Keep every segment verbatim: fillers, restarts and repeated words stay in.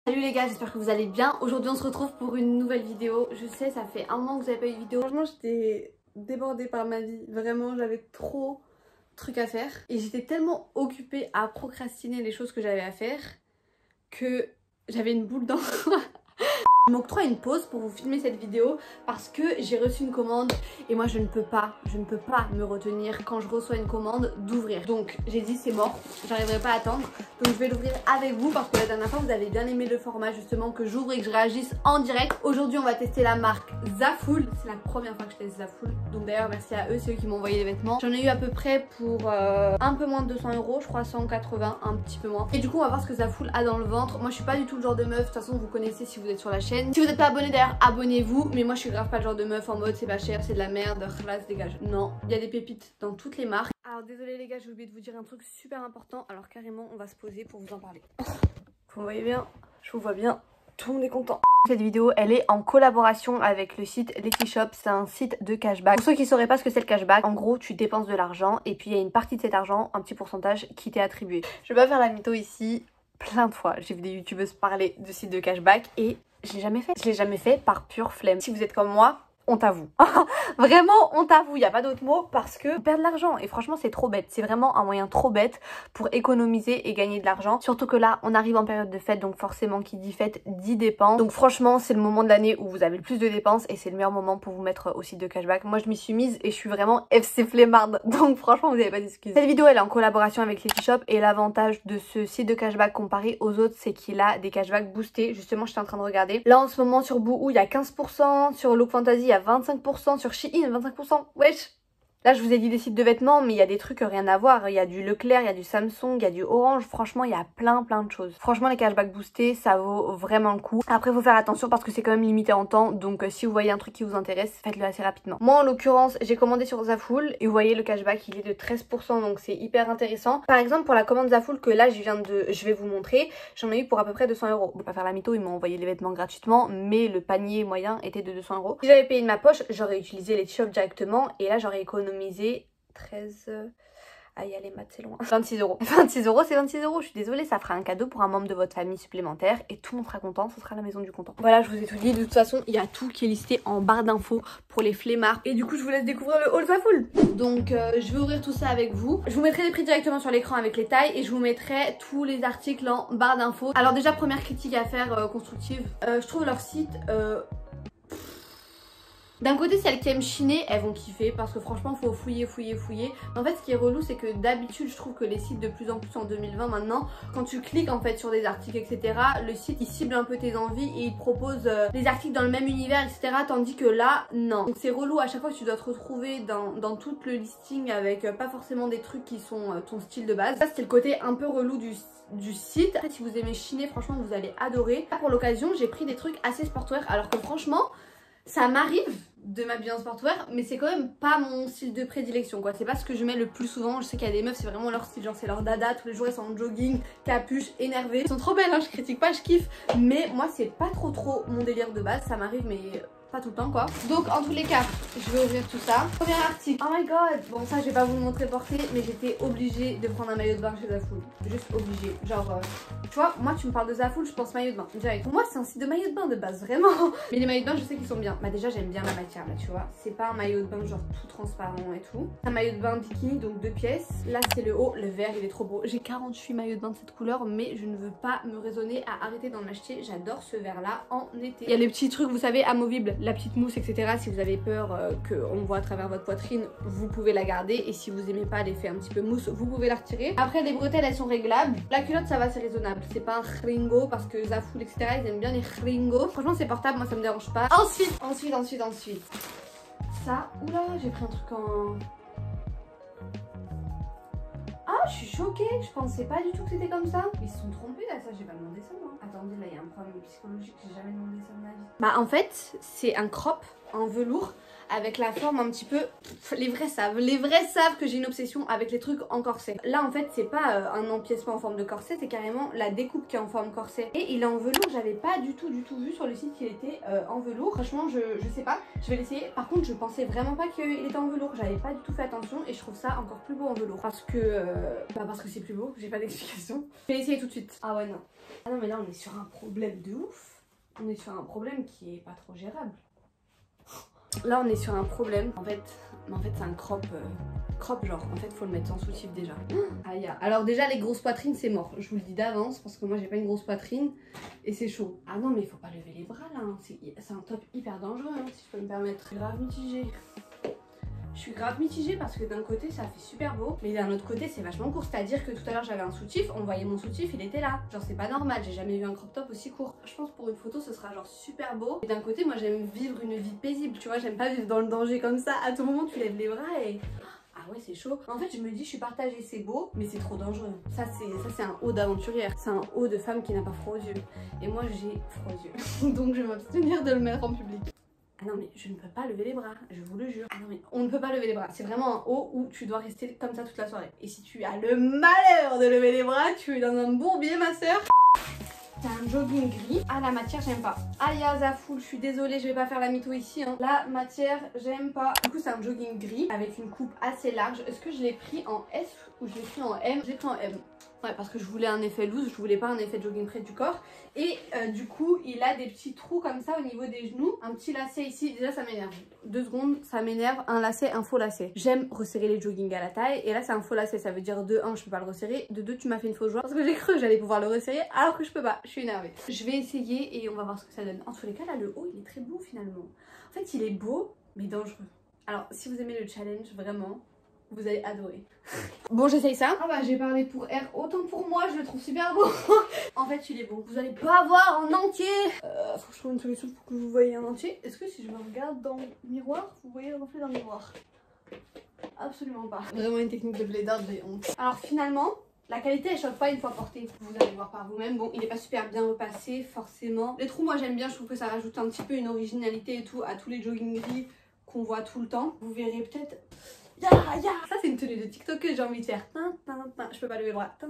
Salut les gars, j'espère que vous allez bien. Aujourd'hui on se retrouve pour une nouvelle vidéo. Je sais, ça fait un moment que vous n'avez pas eu de vidéo. Franchement j'étais débordée par ma vie. Vraiment j'avais trop de trucs à faire. Et j'étais tellement occupée à procrastiner les choses que j'avais à faire que j'avais une boule dans... Je m'octroie une pause pour vous filmer cette vidéo parce que j'ai reçu une commande et moi je ne peux pas, je ne peux pas me retenir quand je reçois une commande d'ouvrir. Donc j'ai dit c'est mort, j'arriverai pas à attendre. Donc je vais l'ouvrir avec vous parce que la dernière fois vous avez bien aimé le format justement que j'ouvre et que je réagisse en direct. Aujourd'hui on va tester la marque Zaful. C'est la première fois que je teste Zaful. Donc d'ailleurs merci à eux, c'est eux qui m'ont envoyé les vêtements. J'en ai eu à peu près pour euh, un peu moins de deux cents euros, je crois cent quatre-vingts, un petit peu moins. Et du coup on va voir ce que Zaful a dans le ventre. Moi je suis pas du tout le genre de meuf, de toute façon vous connaissez si vous êtes sur la chaîne. Si vous n'êtes pas abonné d'ailleurs abonnez-vous, mais moi je suis grave pas le genre de meuf en mode c'est pas cher, c'est de la merde, classe dégage. Non, il y a des pépites dans toutes les marques. Alors désolé les gars, j'ai oublié de vous dire un truc super important, alors carrément on va se poser pour vous en parler. Vous voyez bien, je vous vois bien, tout le monde est content. Cette vidéo elle est en collaboration avec le site Letishop, c'est un site de cashback. Pour ceux qui ne sauraient pas ce que c'est le cashback, en gros tu dépenses de l'argent et puis il y a une partie de cet argent, un petit pourcentage qui t'est attribué. Je vais pas faire la mytho ici. Plein de fois j'ai vu des youtubeuses parler de sites de cashback et je l'ai jamais fait. Je l'ai jamais fait par pure flemme. Si vous êtes comme moi, on t'avoue. Vraiment, on t'avoue. Il n'y a pas d'autre mot parce que perdre de l'argent. Et franchement, c'est trop bête. C'est vraiment un moyen trop bête pour économiser et gagner de l'argent. Surtout que là, on arrive en période de fête. Donc forcément, qui dit fête, dit dépenses. Donc franchement, c'est le moment de l'année où vous avez le plus de dépenses. Et c'est le meilleur moment pour vous mettre au site de cashback. Moi, je m'y suis mise et je suis vraiment F C flemmarde. Donc franchement, vous n'avez pas d'excuses. Cette vidéo, elle est en collaboration avec Letishop. Et l'avantage de ce site de cashback comparé aux autres, c'est qu'il a des cashbacks boostés. Justement, je suis en train de regarder. Là, en ce moment, sur Boohoo, il y a quinze pour cent. Sur Look Fantasy, il y a vingt-cinq pour cent, sur Shein vingt-cinq pour cent, wesh. Là je vous ai dit des sites de vêtements mais il y a des trucs rien à voir, il y a du Leclerc, il y a du Samsung, il y a du Orange, franchement il y a plein plein de choses. Franchement les cashbacks boostés ça vaut vraiment le coup. Après faut faire attention parce que c'est quand même limité en temps, donc euh, si vous voyez un truc qui vous intéresse, faites-le assez rapidement. Moi en l'occurrence j'ai commandé sur Zaful et vous voyez le cashback il est de treize pour cent donc c'est hyper intéressant. Par exemple pour la commande Zaful que là je viens de, je vais vous montrer, j'en ai eu pour à peu près deux cents euros. On va pas faire la mytho, ils m'ont envoyé les vêtements gratuitement mais le panier moyen était de deux cents euros. Si j'avais payé de ma poche j'aurais utilisé les shops directement et là j'aurais économisé treize... Aïe, allez, maths, c'est loin. vingt-six euros. vingt-six euros, c'est vingt-six euros. Je suis désolée, ça fera un cadeau pour un membre de votre famille supplémentaire et tout le monde sera content. Ce sera la maison du content. Voilà, je vous ai tout dit. De toute façon, il y a tout qui est listé en barre d'infos pour les flemmards. Et du coup, je vous laisse découvrir le haul Zaful. Donc, euh, je vais ouvrir tout ça avec vous. Je vous mettrai les prix directement sur l'écran avec les tailles et je vous mettrai tous les articles en barre d'infos. Alors déjà, première critique à faire euh, constructive. Euh, je trouve leur site... Euh... D'un côté, celles qui aiment chiner, elles vont kiffer parce que franchement, faut fouiller, fouiller, fouiller. Mais en fait, ce qui est relou, c'est que d'habitude, je trouve que les sites de plus en plus en deux mille vingt maintenant, quand tu cliques en fait sur des articles, et cetera, le site il cible un peu tes envies et il te propose euh, des articles dans le même univers, et cetera. Tandis que là, non. Donc c'est relou à chaque fois que tu dois te retrouver dans, dans tout le listing avec euh, pas forcément des trucs qui sont euh, ton style de base. Ça, c'est le côté un peu relou du du site. Après, si vous aimez chiner, franchement, vous allez adorer. Là, pour l'occasion, j'ai pris des trucs assez sportwear alors que franchement, ça m'arrive de m'habiller en sportwear mais c'est quand même pas mon style de prédilection quoi, c'est pas ce que je mets le plus souvent. Je sais qu'il y a des meufs c'est vraiment leur style, genre c'est leur dada, tous les jours elles sont en jogging, capuche, énervées, elles sont trop belles hein, je critique pas, je kiffe, mais moi c'est pas trop trop mon délire de base, ça m'arrive mais pas tout le temps quoi. Donc en tous les cas je vais ouvrir tout ça. Premier article, oh my god, bon ça je vais pas vous le montrer porté mais j'étais obligée de prendre un maillot de bain chez Zaful, juste obligée, genre euh, tu vois moi tu me parles de Zaful je pense maillot de bain direct. Pour moi c'est un site de maillot de bain de base vraiment, mais les maillots de bain je sais qu'ils sont bien. Bah déjà j'aime bien la matière là tu vois, c'est pas un maillot de bain genre tout transparent et tout. Un maillot de bain bikini donc deux pièces, là c'est le haut, le vert il est trop beau. J'ai quarante-huit maillots de bain de cette couleur mais je ne veux pas me raisonner à arrêter d'en acheter, j'adore ce vert là en été. Il y a les petits trucs vous savez amovibles, la petite mousse etc. Si vous avez peur euh, qu'on voit à travers votre poitrine vous pouvez la garder et si vous aimez pas l'effet un petit peu mousse vous pouvez la retirer. Après les bretelles elles sont réglables, la culotte ça va c'est raisonnable, c'est pas un ringo parce que Zaful etc ils aiment bien les ringos. Franchement c'est portable, moi ça me dérange pas. Ensuite, ensuite, ensuite, ensuite ça, oula j'ai pris un truc en... Ah je suis choquée, je pensais pas du tout que c'était comme ça. Ils se sont trompés là, ça j'ai pas demandé ça moi. Attendez là il y a un problème psychologique, j'ai jamais demandé ça de ma vie. Bah en fait c'est un crop en velours avec la forme un petit peu, les vrais savent, les vrais savent que j'ai une obsession avec les trucs en corset. Là en fait c'est pas euh, un empiècement en forme de corset, c'est carrément la découpe qui est en forme corset. Et il est en velours, j'avais pas du tout du tout vu sur le site qu'il était euh, en velours. Franchement je, je sais pas, je vais l'essayer. Par contre je pensais vraiment pas qu'il était en velours, j'avais pas du tout fait attention et je trouve ça encore plus beau en velours. Parce que, euh, bah parce que c'est plus beau, j'ai pas d'explication. Je vais l'essayer tout de suite. Ah ouais non. Ah non mais là on est sur un problème de ouf. On est sur un problème qui est pas trop gérable. Là on est sur un problème, en fait, en fait c'est un crop, euh, crop genre, en fait faut le mettre sans soutif déjà. Aïe, alors déjà les grosses poitrines c'est mort, je vous le dis d'avance parce que moi j'ai pas une grosse poitrine et c'est chaud. Ah non mais il faut pas lever les bras là, hein. C'est un top hyper dangereux hein, si je peux me permettre. Grave mitigé. Je suis grave mitigée parce que d'un côté ça fait super beau, mais d'un autre côté c'est vachement court. C'est-à-dire que tout à l'heure j'avais un soutif, on voyait mon soutif, il était là. Genre c'est pas normal, j'ai jamais vu un crop top aussi court. Je pense pour une photo ce sera genre super beau. Et d'un côté moi j'aime vivre une vie paisible, tu vois, j'aime pas vivre dans le danger comme ça. À tout moment tu lèves les bras et... Ah ouais c'est chaud. En fait je me dis je suis partagée, c'est beau mais c'est trop dangereux. Ça c'est ça c'est un haut d'aventurière, c'est un haut de femme qui n'a pas froid aux yeux. Et moi j'ai froid aux yeux. Donc je vais m'abstenir de le mettre en public. Ah non mais je ne peux pas lever les bras, je vous le jure. Ah non mais on ne peut pas lever les bras, c'est vraiment un haut où tu dois rester comme ça toute la soirée. Et si tu as le malheur de lever les bras, tu es dans un bourbier ma soeur. C'est un jogging gris. Ah la matière j'aime pas. Aïe Zafoul, je suis désolée, je vais pas faire la mytho ici hein. La matière j'aime pas. Du coup c'est un jogging gris avec une coupe assez large. Est-ce que je l'ai pris en S ou je l'ai pris en M? Je l'ai pris en M. Ouais parce que je voulais un effet loose, je voulais pas un effet jogging près du corps. Et euh, du coup il a des petits trous comme ça au niveau des genoux. Un petit lacet ici, déjà ça m'énerve. Deux secondes, ça m'énerve. Un lacet, un faux lacet. J'aime resserrer les joggings à la taille. Et là c'est un faux lacet, ça veut dire de un je peux pas le resserrer. De deux tu m'as fait une fausse joie. Parce que j'ai cru que j'allais pouvoir le resserrer alors que je peux pas. Je suis énervée. Je vais essayer et on va voir ce que ça donne. En tous les cas là le haut il est très beau finalement. En fait il est beau mais dangereux. Alors si vous aimez le challenge vraiment, vous allez adorer. Bon j'essaye ça. Ah bah j'ai parlé pour R, autant pour moi je le trouve super beau. En fait il est beau. Vous allez pas voir en entier. Euh, faut que je trouve une solution pour que vous voyez en entier. Est-ce que si je me regarde dans le miroir, vous voyez le reflet dans le miroir? Absolument pas. Vraiment une technique de blédard, j'ai honte. Alors finalement, la qualité elle choque pas une fois portée. Vous allez voir par vous-même. Bon il est pas super bien repassé forcément. Les trous moi j'aime bien, je trouve que ça rajoute un petit peu une originalité et tout à tous les jogging gris qu'on voit tout le temps. Vous verrez peut-être... Ya, ya. Ça c'est une tenue de TikTok que j'ai envie de faire. Je peux pas lever le bras.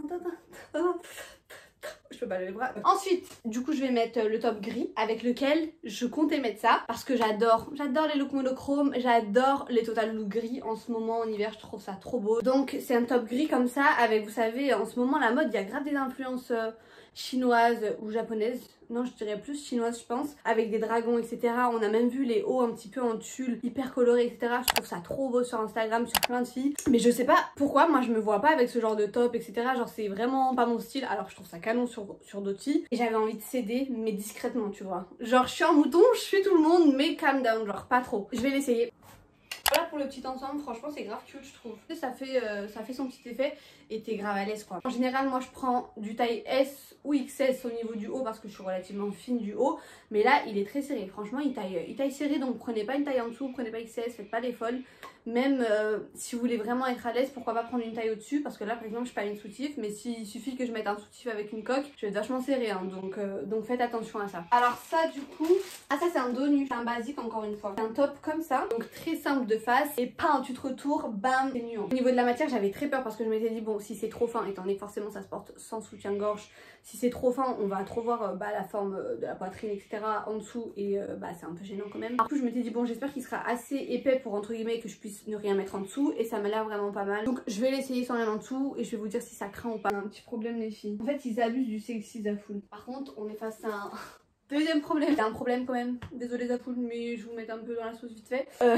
Je peux pas lever le bras. Ensuite, du coup je vais mettre le top gris avec lequel je comptais mettre ça. Parce que j'adore, j'adore les looks monochromes. J'adore les total look gris en ce moment en hiver, je trouve ça trop beau. Donc c'est un top gris comme ça avec, vous savez, en ce moment la mode, il y a grave des influences chinoises ou japonaises. Non je dirais plus chinoise je pense, avec des dragons etc. On a même vu les hauts un petit peu en tulle hyper colorés etc. Je trouve ça trop beau sur Instagram, sur plein de filles. Mais je sais pas pourquoi moi je me vois pas avec ce genre de top etc. Genre c'est vraiment pas mon style, alors je trouve ça canon sur, sur d'autres filles. Et j'avais envie de céder mais discrètement tu vois. Genre je suis en mouton, je suis tout le monde mais calm down, genre pas trop. Je vais l'essayer. Voilà pour le petit ensemble, franchement c'est grave cute je trouve. Ça fait, euh, ça fait son petit effet et t'es grave à l'aise quoi. En général moi je prends du taille S ou X S au niveau du haut parce que je suis relativement fine du haut. Mais là il est très serré, franchement il taille, il taille serré, donc prenez pas une taille en dessous, prenez pas X S, faites pas des folles. Même euh, si vous voulez vraiment être à l'aise, pourquoi pas prendre une taille au dessus, parce que là par exemple je suis pas une soutif, mais s'il suffit que je mette un soutif avec une coque, je vais être vachement serré hein, donc, euh, donc faites attention à ça. Alors ça du coup, ah ça c'est un dos nu, c'est un basique encore une fois. C'est un top comme ça, donc très simple de face et pas tu te retours, bam, c'est nu. Au niveau de la matière j'avais très peur parce que je m'étais dit bon si c'est trop fin, étant donné que forcément ça se porte sans soutien-gorge, si c'est trop fin on va trop voir euh, bah, la forme de la poitrine etc en dessous et euh, bah c'est un peu gênant quand même. Du coup je m'étais dit bon j'espère qu'il sera assez épais pour entre guillemets que je puisse ne rien mettre en dessous et ça m'a l'air vraiment pas mal. Donc je vais l'essayer sans rien en dessous et je vais vous dire si ça craint ou pas. Un petit problème les filles. En fait ils abusent du sexy Zafoul. Par contre on est face à un... Deuxième problème, c'est un problème quand même, désolée Zafoul mais je vous mets un peu dans la sauce vite fait. Euh,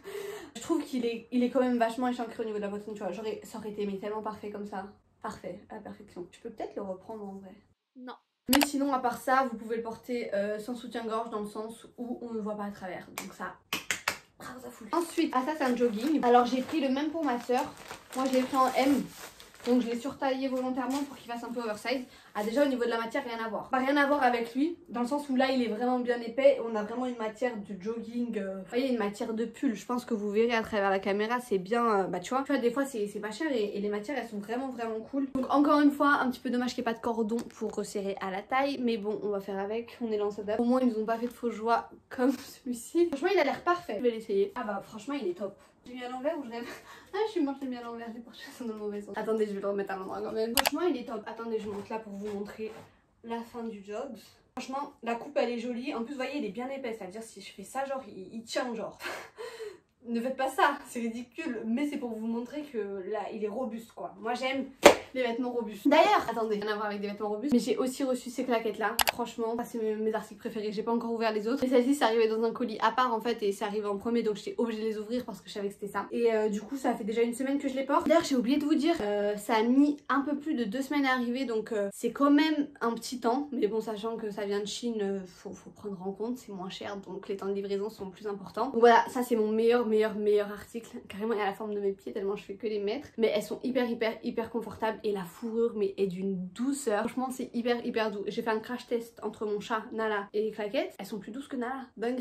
je trouve qu'il est, il est quand même vachement échancré au niveau de la poitrine, tu vois, j'aurais, ça aurait été mais tellement parfait comme ça. Parfait, à la perfection. Je peux peut-être le reprendre en vrai. Non. Mais sinon à part ça, vous pouvez le porter euh, sans soutien-gorge dans le sens où on ne voit pas à travers, donc ça... Bravo Zafoul. Ensuite, ah ça c'est un jogging. Alors j'ai pris le même pour ma soeur, moi je l'ai pris en M. Donc je l'ai surtaillé volontairement pour qu'il fasse un peu oversize. Ah déjà au niveau de la matière, rien à voir. Pas rien à voir avec lui, dans le sens où là il est vraiment bien épais. On a vraiment une matière de jogging, euh... vous voyez, une matière de pull. Je pense que vous verrez à travers la caméra, c'est bien, euh... bah tu vois, tu vois des fois c'est pas cher et, et les matières elles sont vraiment vraiment cool. Donc encore une fois, un petit peu dommage qu'il n'y ait pas de cordon pour resserrer à la taille, mais bon on va faire avec, on est lancé d'ab. Au moins ils nous ont pas fait de faux joie comme celui-ci. Franchement il a l'air parfait, je vais l'essayer. Ah bah franchement il est top. J'ai mis à l'envers ou je l'ai... Ah je suis morte, j'ai mis à l'envers, les portes sont dans le mauvais sens. Attendez, je vais le remettre à l'endroit quand même. Franchement il est top. Attendez, je monte là pour vous montrer la fin du job. Franchement la coupe elle est jolie. En plus vous voyez il est bien épais, c'est à dire si je fais ça genre il, il tient genre. Ne faites pas ça, c'est ridicule, mais c'est pour vous montrer que là il est robuste quoi. Moi j'aime les vêtements robustes. D'ailleurs, attendez, rien à voir avec des vêtements robustes, mais j'ai aussi reçu ces claquettes là. Franchement, c'est mes, mes articles préférés. J'ai pas encore ouvert les autres. Et celle-ci, c'est arrivé dans un colis à part en fait, et c'est arrivé en premier, donc j'étais obligée de les ouvrir parce que je savais que c'était ça. Et euh, du coup, ça fait déjà une semaine que je les porte. D'ailleurs, j'ai oublié de vous dire, euh, ça a mis un peu plus de deux semaines à arriver, donc euh, c'est quand même un petit temps. Mais bon, sachant que ça vient de Chine, euh, faut, faut prendre en compte, c'est moins cher, donc les temps de livraison sont plus importants. Donc voilà, ça c'est mon meilleur, meilleur, meilleur article. Carrément, il y a la forme de mes pieds tellement je fais que les mettre. Mais elles sont hyper, hyper, hyper confortables et la fourrure, mais est d'une douceur. Franchement, c'est hyper, hyper doux. J'ai fait un crash test entre mon chat Nala et les claquettes. Elles sont plus douces que Nala. Dingue.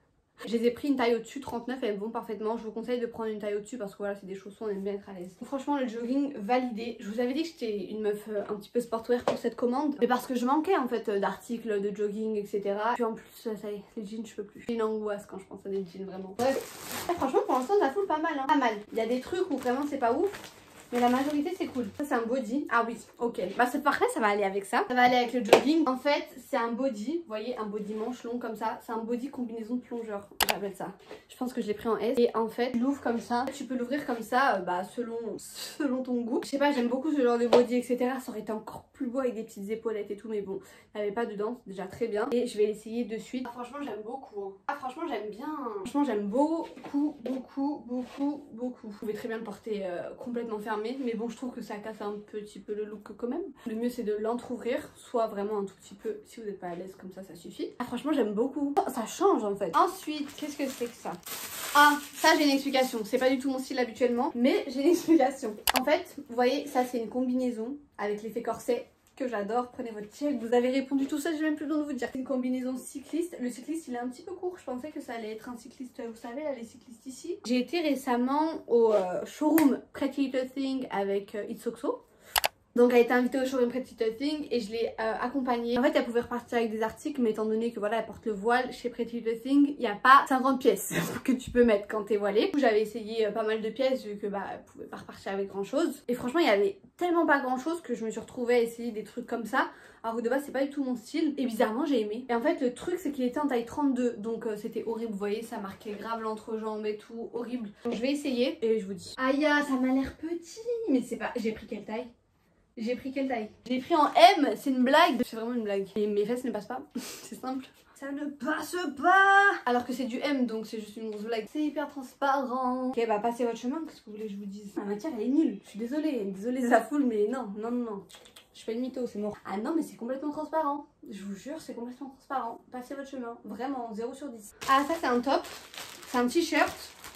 Je les ai pris une taille au-dessus, trente-neuf, elles vont parfaitement. Je vous conseille de prendre une taille au-dessus parce que voilà, c'est des chaussons, on aime bien être à l'aise. Franchement, le jogging validé. Je vous avais dit que j'étais une meuf euh, un petit peu sportwear pour cette commande, mais parce que je manquais en fait d'articles de jogging, et cetera. Puis en plus, ça y est, les jeans, je peux plus. J'ai une angoisse quand je pense à des jeans, vraiment. Bref, et franchement, pour l'instant, ça fout pas mal. Hein. Pas mal. Il y a des trucs où vraiment c'est pas ouf. Mais la majorité c'est cool. Ça c'est un body. Ah oui, ok. Bah cette part là ça va aller avec ça. Ça va aller avec le jogging. En fait c'est un body. Vous voyez un body manche long comme ça. C'est un body combinaison de plongeur. J'appelle ça. Je pense que je l'ai pris en S. Et en fait tu l'ouvres comme ça. Tu peux l'ouvrir comme ça euh, bah selon, selon ton goût. Je sais pas, j'aime beaucoup ce genre de body et cetera. Ça aurait été encore plus beau avec des petites épaulettes et tout. Mais bon, il n'y avait pas dedans. C'est déjà très bien. Et je vais l'essayer de suite. Ah, franchement j'aime beaucoup. Hein. Ah franchement j'aime bien. Franchement j'aime beaucoup, beaucoup, beaucoup, beaucoup. Vous pouvez très bien le porter euh, complètement fermé. Mais bon je trouve que ça casse un petit peu le look quand même. Le mieux c'est de l'entrouvrir, soit vraiment un tout petit peu, si vous n'êtes pas à l'aise comme ça ça suffit. Ah franchement j'aime beaucoup, ça change en fait. Ensuite qu'est-ce que c'est que ça? Ah ça j'ai une explication, c'est pas du tout mon style habituellement, mais j'ai une explication. En fait vous voyez ça c'est une combinaison avec l'effet corset que j'adore. Prenez votre check, vous avez répondu tout ça, j'ai même plus besoin de vous dire. C'est une combinaison cycliste. Le cycliste il est un petit peu court, je pensais que ça allait être un cycliste, vous savez là les cyclistes ici. J'ai été récemment au euh, showroom Pretty Little Thing avec euh, Itsokso. Donc elle a été invitée au showroom Pretty Little Thing et je l'ai euh, accompagnée. En fait elle pouvait repartir avec des articles, mais étant donné que voilà elle porte le voile chez Pretty Little Thing, il n'y a pas cinquante pièces que tu peux mettre quand t'es voilée. J'avais essayé euh, pas mal de pièces vu que bah elle pouvait pas repartir avec grand chose. Et franchement il y avait tellement pas grand chose que je me suis retrouvée à essayer des trucs comme ça. Alors que de base c'est pas du tout mon style et bizarrement j'ai aimé. Et en fait le truc c'est qu'il était en taille trente-deux, donc euh, c'était horrible, vous voyez ça marquait grave l'entrejambe et tout, horrible. Donc je vais essayer et je vous dis. Aïe ça m'a l'air petit, mais c'est pas... J'ai pris quelle taille? J'ai pris quelle taille? J'ai pris en M, c'est une blague. C'est vraiment une blague. Et mes fesses ne passent pas, c'est simple. Ça ne passe pas. Alors que c'est du M, donc c'est juste une grosse blague. C'est hyper transparent. Ok, bah passez votre chemin, qu'est-ce que vous voulez que je vous dise? La matière elle est nulle, je suis désolée. Désolée ça foule, mais non, non, non, non. Je fais une mytho, c'est mort. Ah non mais c'est complètement transparent. Je vous jure, c'est complètement transparent. Passez votre chemin, vraiment, zéro sur dix. Ah ça c'est un top, c'est un t-shirt.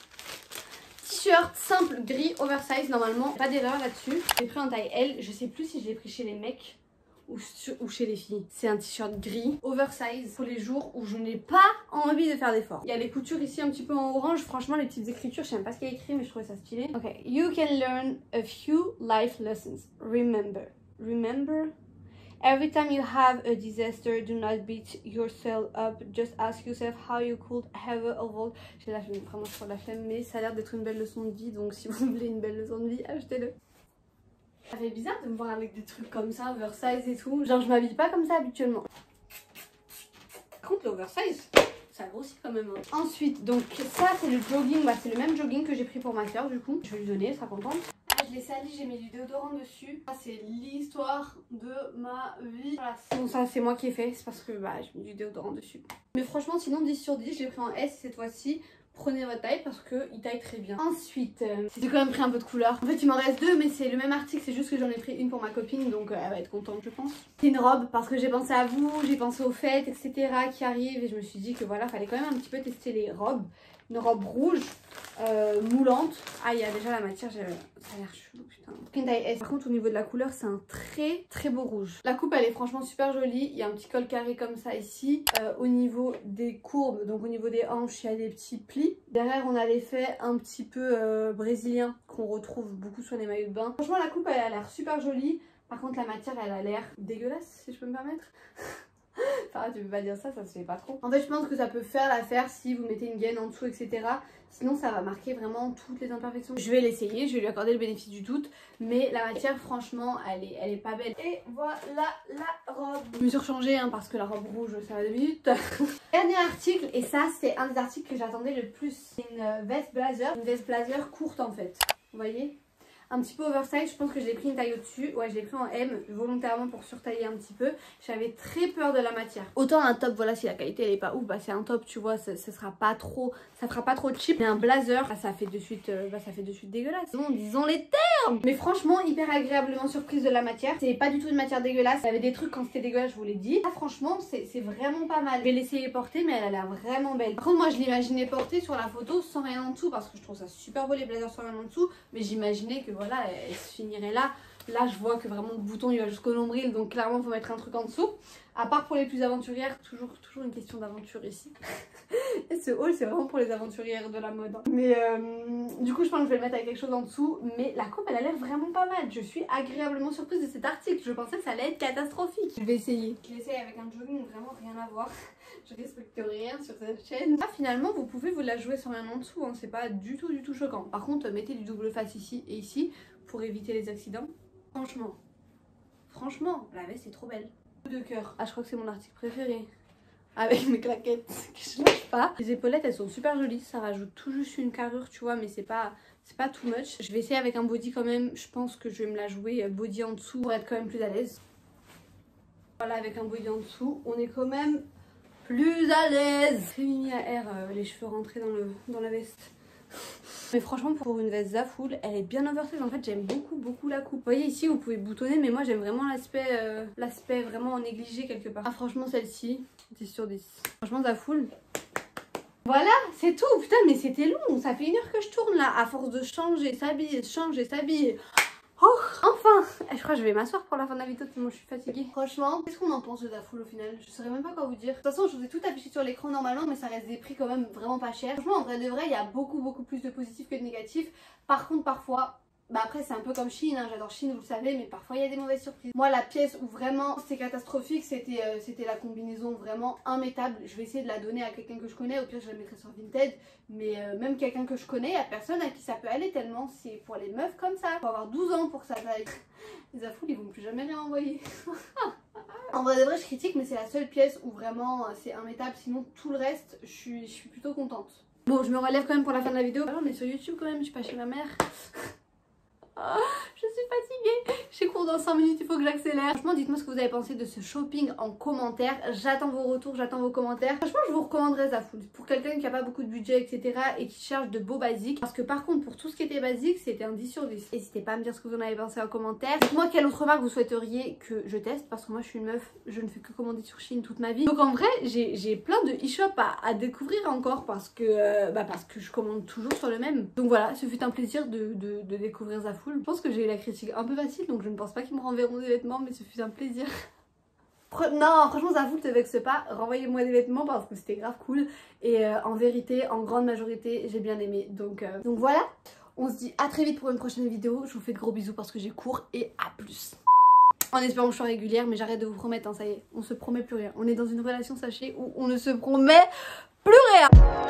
T-shirt simple gris oversize normalement, pas d'erreur là-dessus. J'ai pris en taille L, je sais plus si je l'ai pris chez les mecs ou, ou chez les filles. C'est un t-shirt gris oversize pour les jours où je n'ai pas envie de faire d'efforts. Il y a les coutures ici un petit peu en orange, franchement les petites écritures, je sais même pas ce qu'il y a écrit mais je trouvais ça stylé. Ok, you can learn a few life lessons. Remember, remember. Every time you have a disaster, do not beat yourself up. Just ask yourself how you could have evolved. J'ai la flemme, vraiment sur la flemme, mais ça a l'air d'être une belle leçon de vie. Donc si vous voulez une belle leçon de vie, achetez-le. Ça fait bizarre de me voir avec des trucs comme ça, oversize et tout. Genre je m'habille pas comme ça habituellement. Par contre l'oversize, ça grossit quand même. Hein. Ensuite, donc ça c'est le jogging. Bah, c'est le même jogging que j'ai pris pour ma soeur du coup. Je vais lui donner, elle sera contente. Je l'ai sali, j'ai mis du déodorant dessus. Ça c'est l'histoire de ma vie. Voilà. Bon ça c'est moi qui ai fait, c'est parce que bah j'ai mis du déodorant dessus. Mais franchement sinon dix sur dix, je l'ai pris en S cette fois-ci. Prenez votre taille parce qu'il taille très bien. Ensuite, euh, j'ai quand même pris un peu de couleur. En fait il m'en reste deux mais c'est le même article, c'est juste que j'en ai pris une pour ma copine. Donc euh, elle va être contente je pense. C'est une robe parce que j'ai pensé à vous, j'ai pensé aux fêtes etc qui arrivent. Et je me suis dit que voilà, fallait quand même un petit peu tester les robes. une robe rouge euh, moulante. Ah, il y a déjà la matière, ça a l'air chelou, putain. Une taille S. Par contre, au niveau de la couleur, c'est un très très beau rouge. La coupe, elle est franchement super jolie. Il y a un petit col carré comme ça ici. Euh, au niveau des courbes, donc au niveau des hanches, il y a des petits plis. Derrière, on a l'effet un petit peu euh, brésilien qu'on retrouve beaucoup sur les maillots de bain. Franchement, la coupe, elle a l'air super jolie. Par contre, la matière, elle a l'air dégueulasse, si je peux me permettre. Enfin, tu peux pas dire ça, ça se fait pas trop. En fait, je pense que ça peut faire l'affaire si vous mettez une gaine en dessous, et cetera. Sinon, ça va marquer vraiment toutes les imperfections. Je vais l'essayer, je vais lui accorder le bénéfice du doute. Mais la matière, franchement, elle est, elle est pas belle. Et voilà la robe. Je me suis rechangée hein, parce que la robe rouge, ça va deux minutes. Dernier article, et ça, c'est un des articles que j'attendais le plus. C'est une veste blazer. Une veste blazer courte en fait. Vous voyez ? Un petit peu oversize, je pense que je l'ai pris une taille au-dessus. Ouais, je l'ai pris en M, volontairement pour surtailler un petit peu. J'avais très peur de la matière. Autant un top, voilà, si la qualité elle est pas ouf, bah c'est un top, tu vois, ce sera pas trop, ça fera pas trop cheap. Mais un blazer, bah, ça fait de suite, euh, bah ça fait de suite dégueulasse. Bon, disons les termes. Mais franchement, hyper agréablement surprise de la matière. C'est pas du tout une matière dégueulasse. Il y avait des trucs quand c'était dégueulasse, je vous l'ai dit. Là, franchement, c'est vraiment pas mal. Je vais l'essayer porter, mais elle a l'air vraiment belle. Par contre, moi, je l'imaginais porter sur la photo sans rien en dessous parce que je trouve ça super beau les blazers sans rien en dessous. Mais j'imaginais que voilà, elle, elle se finirait là. Là, je vois que vraiment le bouton il va jusqu'au nombril, donc clairement, il faut mettre un truc en dessous. À part pour les plus aventurières, toujours, toujours une question d'aventure ici. Et ce haul, c'est vraiment pour les aventurières de la mode. Mais euh, du coup, je pense que je vais le mettre avec quelque chose en dessous. Mais la coupe, elle a l'air vraiment pas mal. Je suis agréablement surprise de cet article. Je pensais que ça allait être catastrophique. Je vais essayer. Je vais essayer avec un jogging, vraiment rien à voir. Je respecte rien sur cette chaîne. Là, finalement, vous pouvez vous la jouer sans rien en dessous. Hein. C'est pas du tout, du tout choquant. Par contre, mettez du double face ici et ici pour éviter les accidents. Franchement, franchement, la veste est trop belle. De cœur. Ah, je crois que c'est mon article préféré. Avec mes claquettes que je lâche pas. Les épaulettes, elles sont super jolies. Ça rajoute tout juste une carrure, tu vois, mais c'est pas, c'est pas too much. Je vais essayer avec un body quand même. Je pense que je vais me la jouer body en dessous pour être quand même plus à l'aise. Voilà, avec un body en dessous, on est quand même plus à l'aise. Très mimi à air, euh, les cheveux rentrés dans, le, dans la veste. Mais franchement, pour une veste Zaful, elle est bien oversize. En fait, j'aime beaucoup, beaucoup la coupe. Vous voyez ici, vous pouvez boutonner, mais moi, j'aime vraiment l'aspect euh, l'aspect vraiment négligé quelque part. Ah, franchement, celle-ci, dix sur dix. Franchement, Zaful. Voilà, c'est tout. Putain, mais c'était long. Ça fait une heure que je tourne là, à force de changer, s'habiller, changer, s'habiller. Oh, enfin! Je crois que je vais m'asseoir pour la fin de la vidéo tellement je suis fatiguée. Franchement, qu'est-ce qu'on en pense de Zaful au final? Je saurais même pas quoi vous dire. De toute façon, je vous ai tout affiché sur l'écran normalement, mais ça reste des prix quand même vraiment pas chers. Franchement, en vrai de vrai, il y a beaucoup beaucoup plus de positifs que de négatifs. Par contre, parfois... Bah après c'est un peu comme Shein, hein. J'adore Shein, vous le savez, mais parfois il y a des mauvaises surprises. Moi la pièce où vraiment c'était catastrophique, c'était euh, c'était la combinaison vraiment immétable. Je vais essayer de la donner à quelqu'un que je connais, au pire je la mettrai sur Vinted. Mais euh, même quelqu'un que je connais, il n'y a personne à qui ça peut aller tellement c'est pour les meufs comme ça. Il faut avoir douze ans pour que ça taille. Les Zaful ils vont plus jamais rien envoyer. En vrai de vrai je critique, mais c'est la seule pièce où vraiment c'est immétable, sinon tout le reste je suis, je suis plutôt contente. Bon je me relève quand même pour la fin de la vidéo. Alors, on est sur YouTube quand même, je suis pas chez ma mère. Oh, je suis fatiguée. J'ai cours dans cinq minutes, il faut que j'accélère. Franchement, dites-moi ce que vous avez pensé de ce shopping en commentaire. J'attends vos retours, j'attends vos commentaires. Franchement, je vous recommanderais Zaful pour quelqu'un qui a pas beaucoup de budget, et cetera. Et qui cherche de beaux basiques. Parce que par contre, pour tout ce qui était basique, c'était un dix sur dix. N'hésitez pas à me dire ce que vous en avez pensé en commentaire. Dites-moi quelle autre marque vous souhaiteriez que je teste. Parce que moi, je suis une meuf, je ne fais que commander sur Shein toute ma vie. Donc en vrai, j'ai plein de e-shop à, à découvrir encore. Parce que, euh, bah, parce que je commande toujours sur le même. Donc voilà, ce fut un plaisir de, de, de découvrir Zaful. Je pense que j'ai eu la critique un peu facile, donc je ne pense pas qu'ils me renverront des vêtements, mais ce fut un plaisir. Non, franchement, Zaful, te vexe pas, renvoyez-moi des vêtements parce que c'était grave cool. Et euh, en vérité, en grande majorité, j'ai bien aimé. Donc, euh, donc voilà, on se dit à très vite pour une prochaine vidéo. Je vous fais de gros bisous parce que j'ai cours et à plus. En espérant que je sois régulière, mais j'arrête de vous promettre, hein, ça y est, on se promet plus rien. On est dans une relation, sachez, où on ne se promet plus rien.